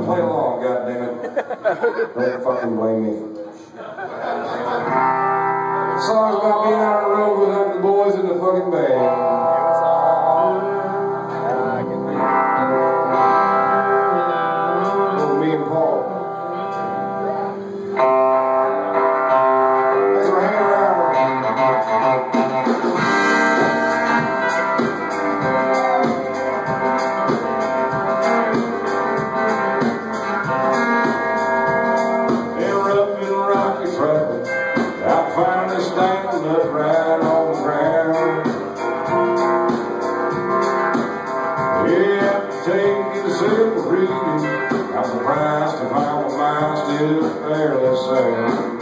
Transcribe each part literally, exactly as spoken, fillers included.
and play along, goddammit. Don't fucking blame me. Song's about being out on the road with the boys in the fucking band. Me and Paul. Thanks for hanging around. They're rough and rocky travel. I'm finally standing up right on the ground. Yeah, I'm taking a sip of reading. I'm surprised to find my mind still fairly sound.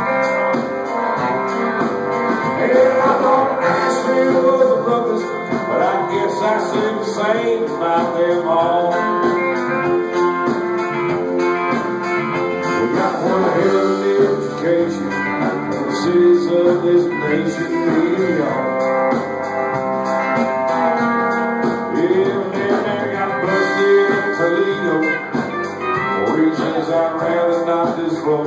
Yeah, I thought Nashville was the roughest, but I guess I said the same about them all. We got one hell of an education, and the cities of this nation need y'all. Yeah, but then they got busted in Toledo. Reasons I'd rather not disclose.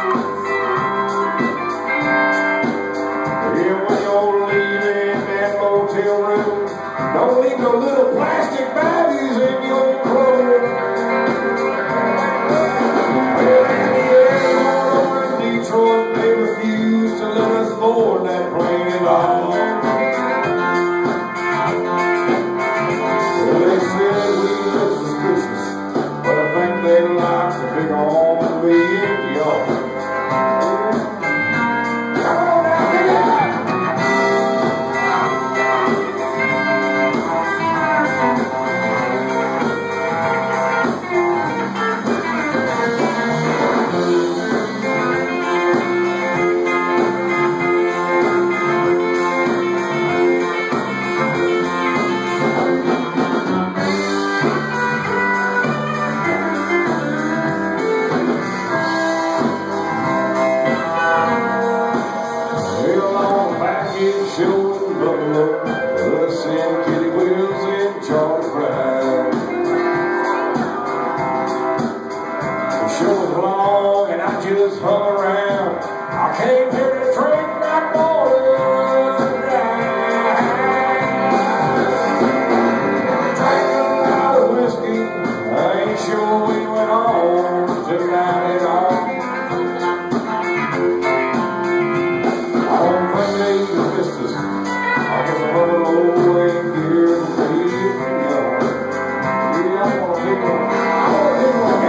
Yeah, when you're leaving that motel room, don't leave no little plastic baggies in your clothes. Well, in the airport in Detroit, they refuse to let us board that plane at all. Well, they said we look suspicious, but I think they like to pick on me and y'all. Come on now, pick it up! Showing Buffalo, us and Kitty Wills and Charlie Pride. The show was long and I just hung around. I came here to drink my water down. Drank a lot of whiskey, I ain't sure we went on tonight at all. I don't think they dismissed us. I guess I'm running old and here to be young. Yeah, I want to pick one. I want to pick one.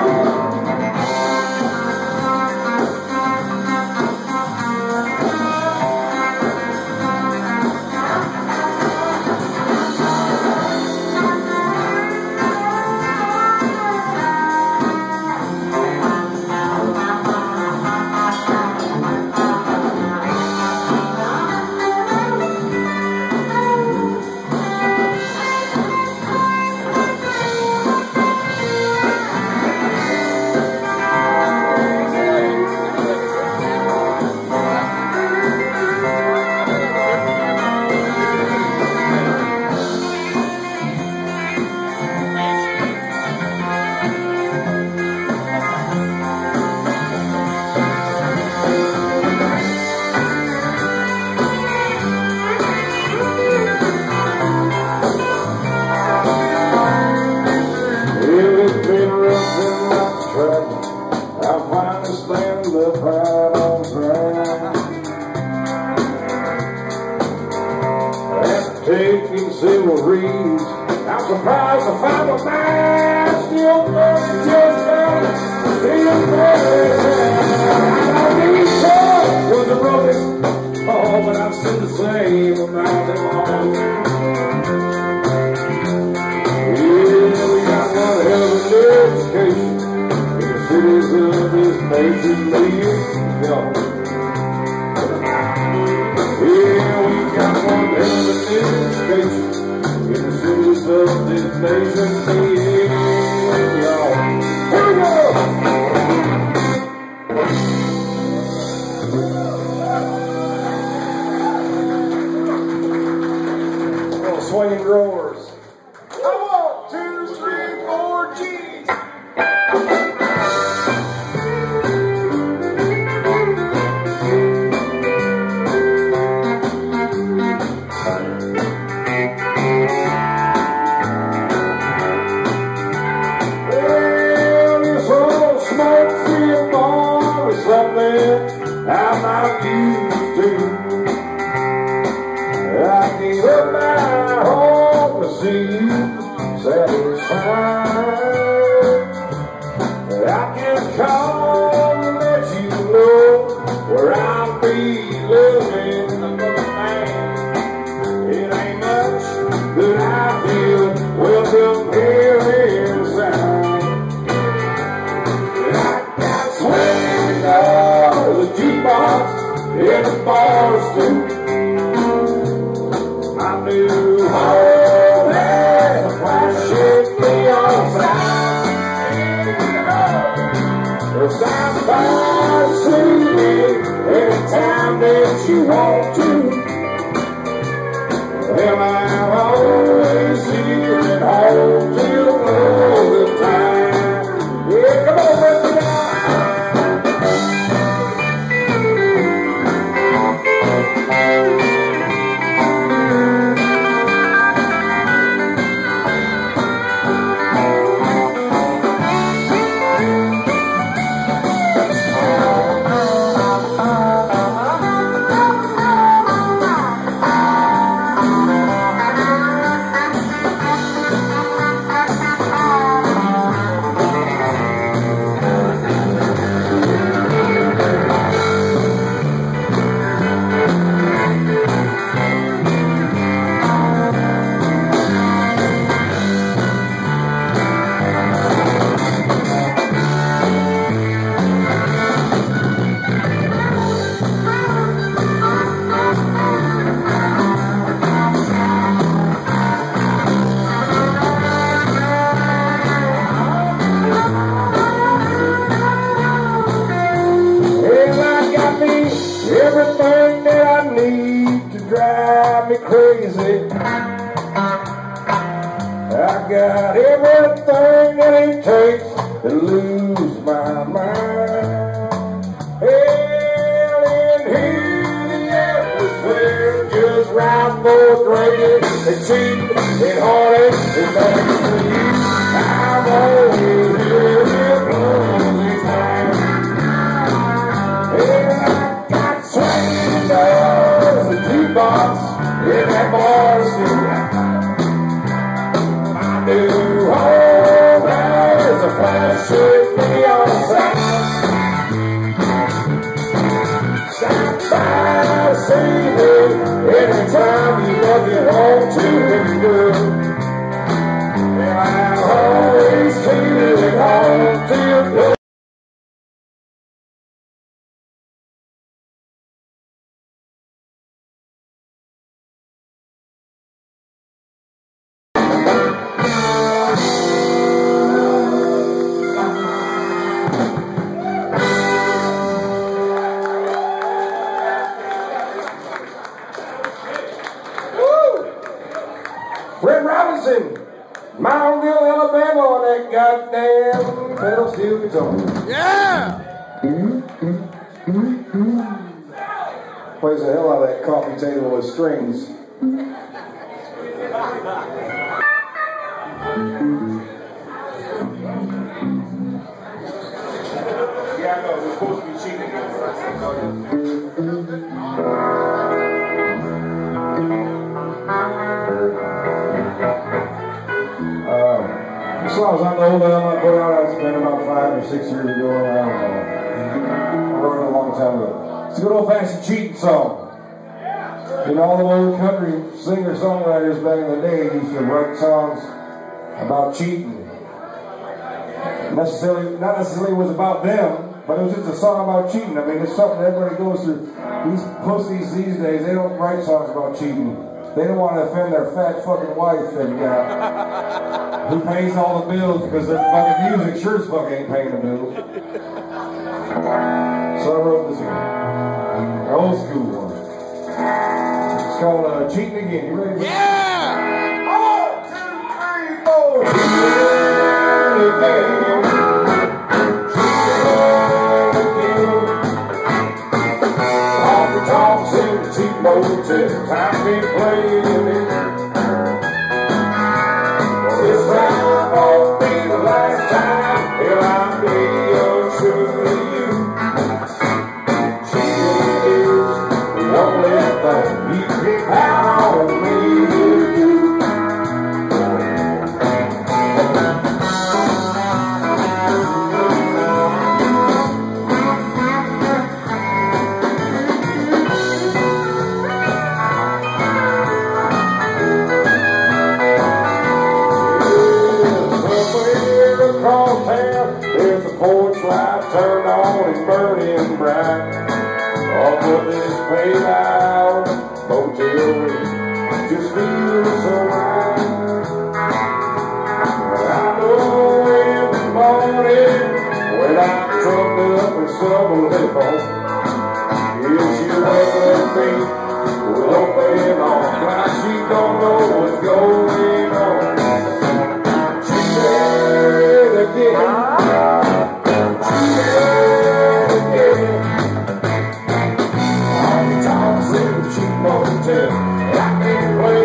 used to. My new home has a flashing neon sign. Stop by and see me anytime that you want to. Well, I'm always here at home till closing time. Yeah, come on, let's go. Everything that I need to drive me crazy. I got everything that it takes to lose my mind. Hell, in here the atmosphere just right for drinking and cheating and heartache and magazine. I'm always here in closing time. Hell, there's a jukebox in that bar scene. My new home has a flashing neon sign. Stop by, see me anytime you love your home to be good. And I'm always feeling home till good. Red Robinson, Mountville, Alabama on that goddamn pedal steel guitar. Yeah! Plays the hell out of that coffee table with strings. Yeah, I know, we're supposed to be cheating. This song's on the old album I put out. It's been about five or six years ago. I don't know. I wrote it a long time ago. It's a good old-fashioned cheating song. You know, all the old country singer-songwriters back in the day used to write songs about cheating. Necessarily, not necessarily it was about them, but it was just a song about cheating. I mean, it's something everybody goes through. These pussies these days, they don't write songs about cheating. They don't want to offend their fat fucking wife they've got, who pays all the bills because their fucking music sure as fuck ain't paying the bills. So I wrote this one, an old school one. It's called uh, Cheating Again. You ready? Yeah! One, two, three, four. Cheating again. Talks in the cheap motel, time we playing it. This time won't be the last time, till I'm really untrue to you. Cheating is the only thing you can count on me to do. There's a porch light turned on and burning bright. All but this paid out motel room just feels so right. I know in the morning when I'm trucked up with some telephone, if she wake up me with open arms, like she don't know what's going on. She said again, she said again, all the talks in the cheap motel I can't play.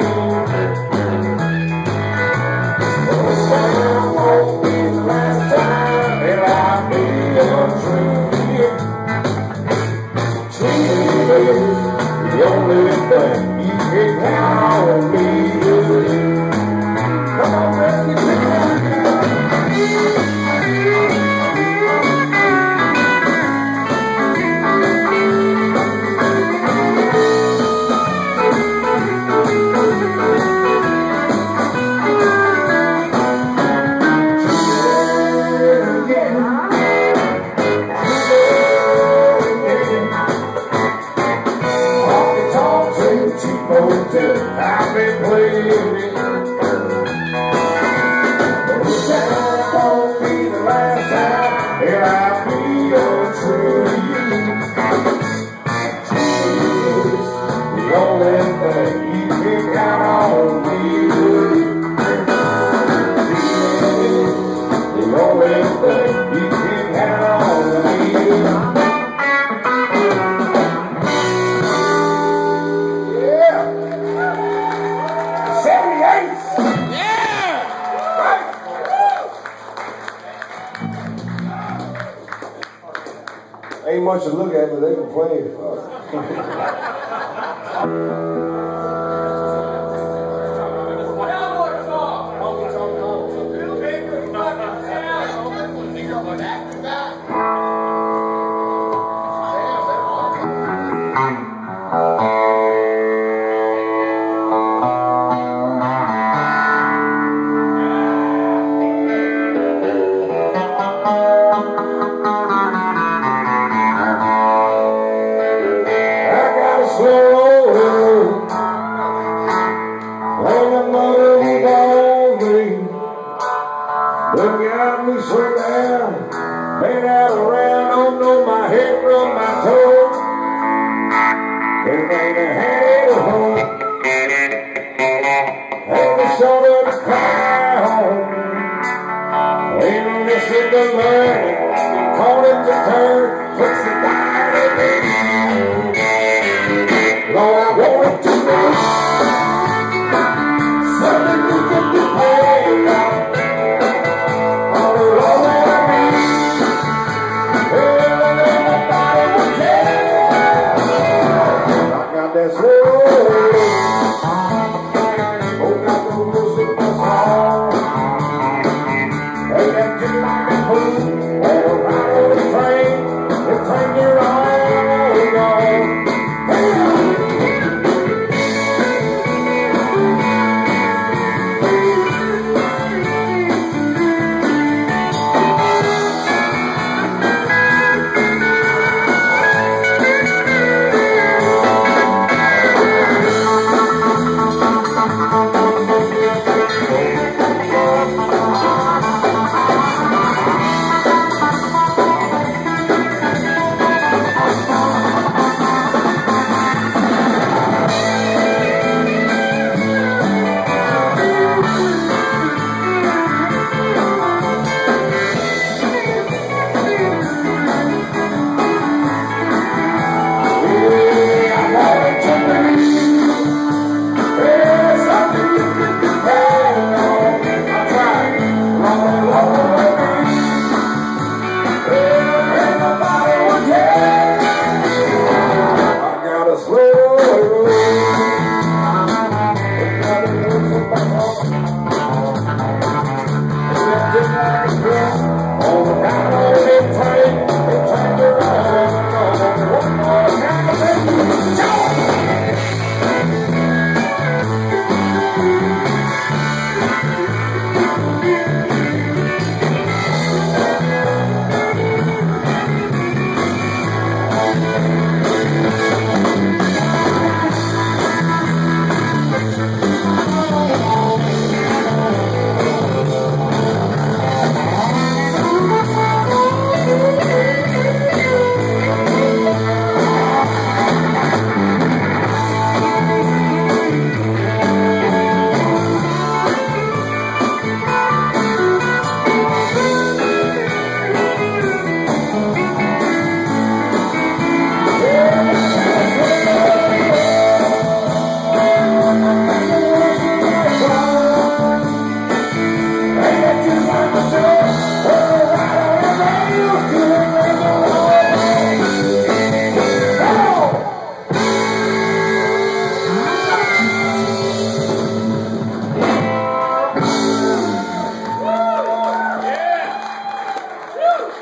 The sound won't be the last time that I'll be untreated. She is the only thing you can count on me to do. Come on, let's get it. I've been playing it. The sound won't be the last time that I'll be untrue to you. She is the only thing you can count on me to do. She is the only thing you can count on me to do. Ain't much to look at, but they can play it. Look at me swing down, been out around, don't know my head from my toe. There ain't a hand at home, ain't a shoulder to cry home. Ain't missing the money, caught it to turn, fix it down and leave. Lord, I want it to be something you can depend on. That's right. Oh, got the music that's on. Hey, that just like a fool. Oh, ride on the train. The train you're on. Hey,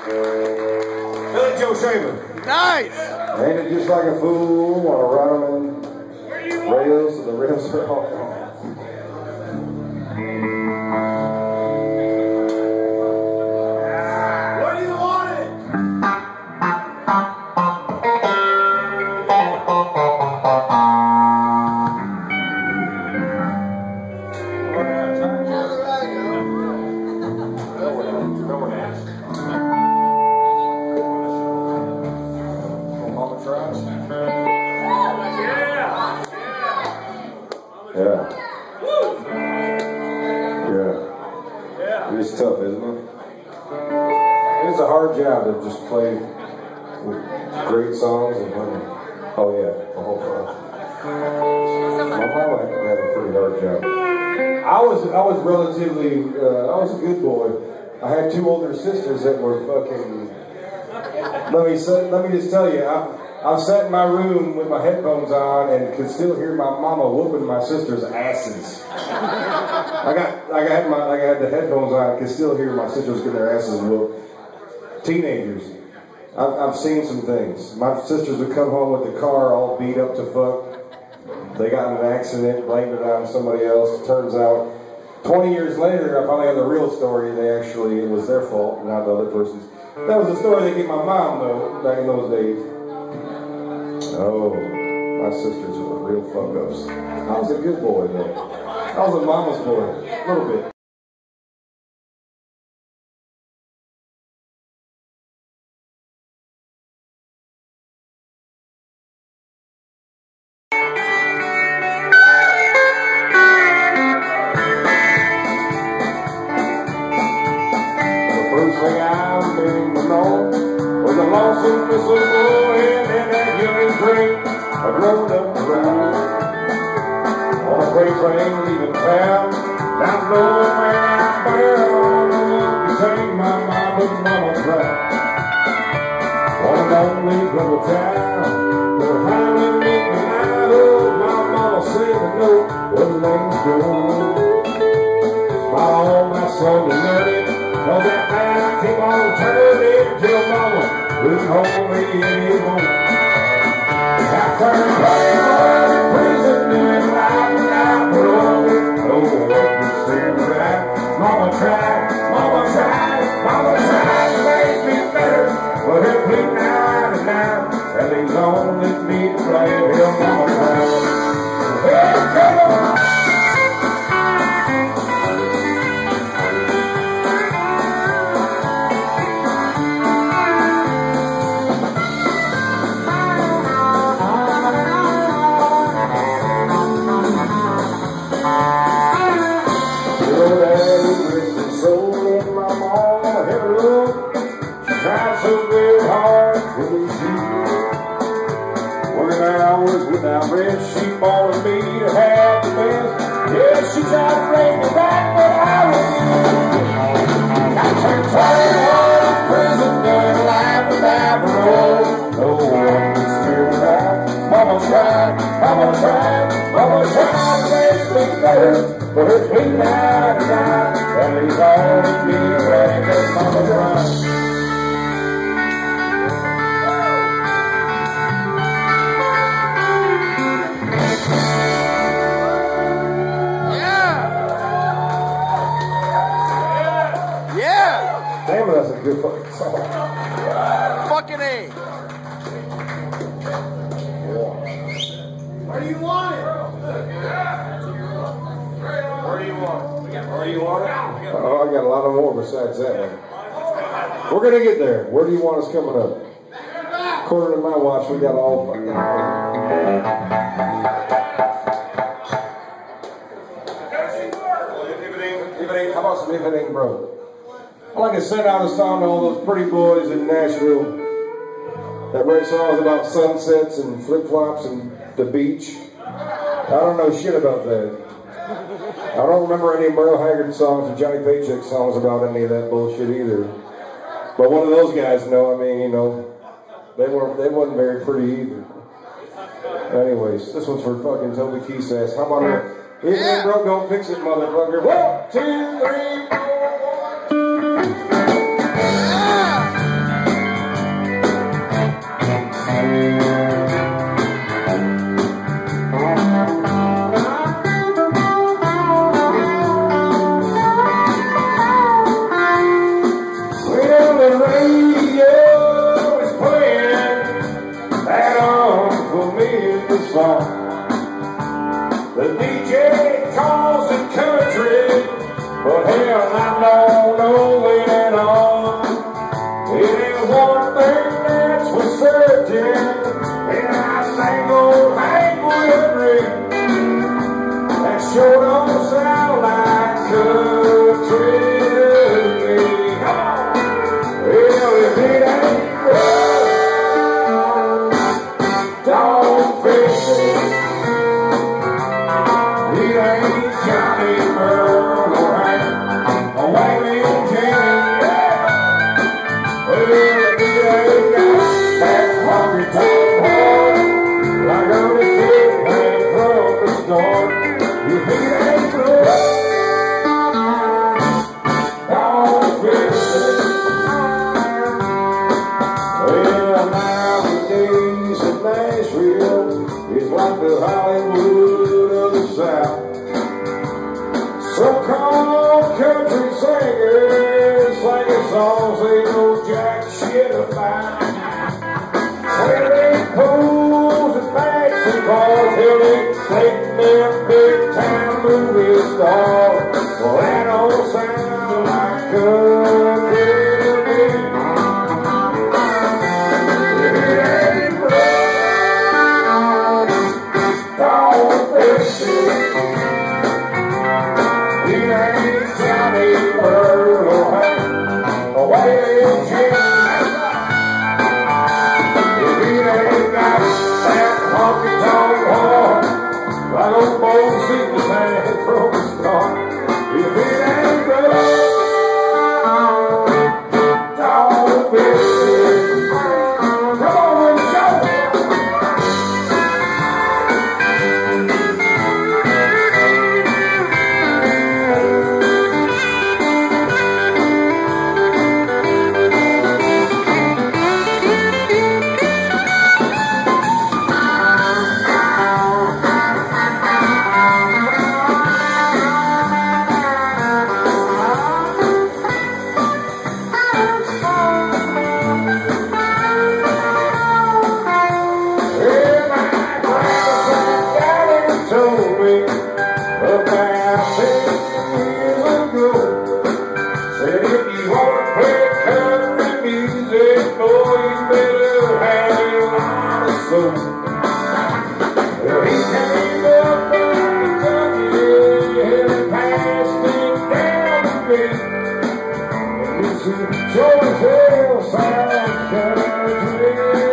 Billy Joe Shaver. Nice! Ain't it just like a fool, wanna ride on them rails, so the rails are all gone. Where do you want it? Yeah. Yeah. It's tough, isn't it? It's a hard job to just play great songs and oh yeah, the whole time. My mama had a pretty hard job. I was I was relatively uh, I was a good boy. I had two older sisters that were fucking. Let me say, let me just tell you, I. I've sat in my room with my headphones on and could still hear my mama whooping my sister's asses. I got, I got my, I had the headphones on. I could still hear my sisters getting their asses whooped. Teenagers, I've, I've seen some things. My sisters would come home with the car all beat up to fuck. They got in an accident, blamed it on somebody else. It turns out, twenty years later, I finally had the real story. They actually, it was their fault, not the other person's. That was the story they gave my mom, though, back in those days. Oh, my sisters were real fuck-ups. I was a good boy, though. I was a mama's boy, a little bit. The first thing I been to know was a lawsuit for some boy and then that young drink I drove up the road. On a freight train leaving town, down below man out there on the look, you take my mom and mama proud. One and only little town, we were finally meeting tonight. Oh, my mama said the note, well, the name's going. Smile on my son to learn it. Know that man I keep on turning till mama wouldn't hold me anymore. After twenty-one in prison, doing life without parole, no one could stand around. Mama tried, mama tried, mama tried to make me better, but it bleed night and night, and they don't let me play till mama tried. Hey, come on! Now, Red, she wanted me to have the best. Yeah, she tried to bring me back, but I refused. I turned twenty-one in prison, doing life without parole. No one could steer me right. Mama tried, mama tried, mama tried to make me better, but it's been night and night, and he's only being ready because mama tried. Damn it, that's a good fucking song. Fucking A. Where do you want it? Where do you want it? Where do you want it? Oh, I got a lot of more besides that one. We're going to get there. Where do you want us coming up? According to my watch, we got all fucking... If it ain't, if it ain't, how about some if it ain't broke? I like to send out a song to all those pretty boys in Nashville that write songs about sunsets and flip-flops and the beach. I don't know shit about that. I don't remember any Merle Haggard songs or Johnny Paycheck songs about any of that bullshit either. But one of those guys know, I mean, you know, they weren't, they wasn't very pretty either. Anyways, this one's for fucking Toby Keith's ass. How about a, if it ain't broke, don't fix it, motherfucker. One, two, three, four. Yeah. is the song. The D J calls it country, but hell, I don't know it at all. It is one thing that's for certain, and I think old Hank will agree. That sure don't sound like country to me. Come on. Well, if it ain't rough, don't fix it. It ain't Johnny Merle or Hank or Waylon Jennings. Well, if it ain't got that hungry tongue heart, like I'm a kid hanging from the start. If it ain't rough, don't fix it. Well, nowadays in Nashville is like the Hollywood of the South. So-called country singers singing songs they know jack shit about. Where they pose and backs and cars, hell, they take their big time movie star. Well, that don't sound like country to me. If it ain't rough, don't fix it. It ain't Johnny Merle or Hank or Waylon Jennings. If it ain't got that honky tonk heart, like old Moses was hanging from the start. If it ain't rough, don't fix it. Come on, Joe. Well, my grandson Daddy told me about ten years ago. Said if you want to play country music, boy, you better have a lot of soul. Well, he came up from Kentucky and passed it down to me. And he said, sure as hell sounds country to me.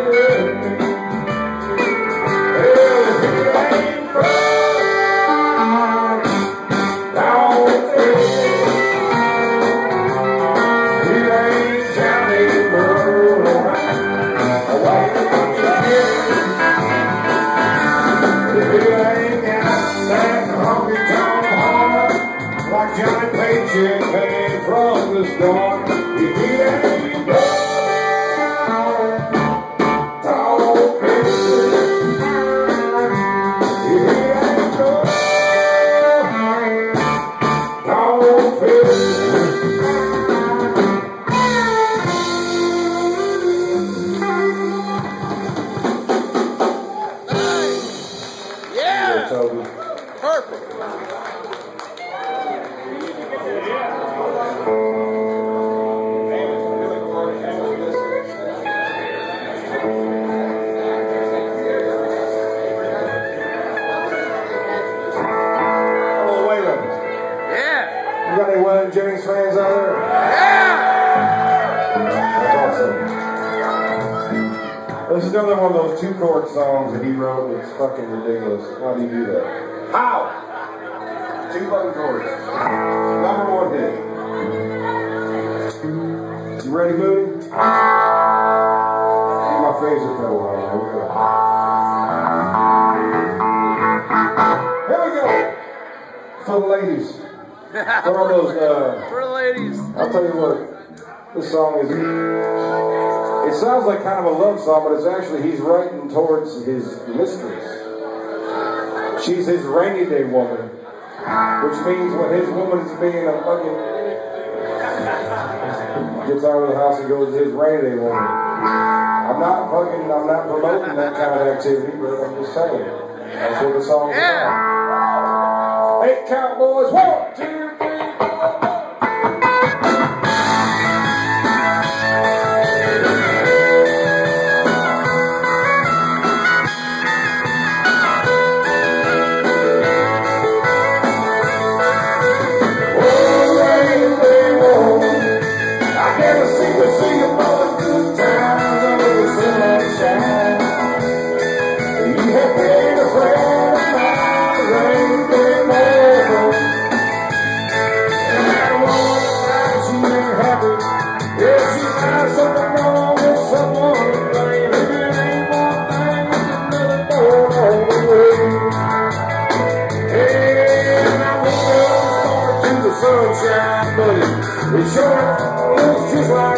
Well, if it ain't rough, don't fix it. It ain't Johnny Merle or Hank or Waylon Jennings. If it ain't got that honky tonk heart, like Johnny Paycheck hanging from the start. If it ain't rough, don't fix it. If it ain't rough, don't fix it. Yeah. Toby. Perfect. Hello, Waylon. Yeah. You got any Waylon Jennings fans out there? Yeah. That's awesome. This is another one of those two chord songs that he wrote. It's fucking ridiculous. How do you do that? How? Two button chords. Number one hit. You ready, Moody? My phaser pedal on. Here we go. Here we go. For the ladies. For all those, uh, For the ladies. I'll tell you what, this song is, it sounds like kind of a love song, but it's actually, he's writing towards his mistress. She's his rainy day woman, which means when his woman's being a fucking, gets out of the house and goes to his rainy day woman. I I'm not fucking, I'm not promoting that kind of activity, but I'm just saying. That's what the song's Yeah. about. Eight cowboys, one, two, three, four. Sunshine, but it sure looks just like